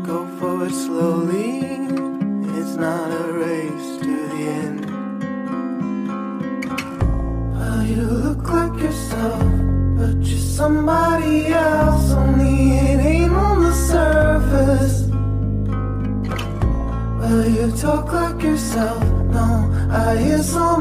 Go forward slowly, it's not a race to the end. Well, you look like yourself, but you're somebody else. Only it ain't on the surface. Well, you talk like yourself, no, I hear so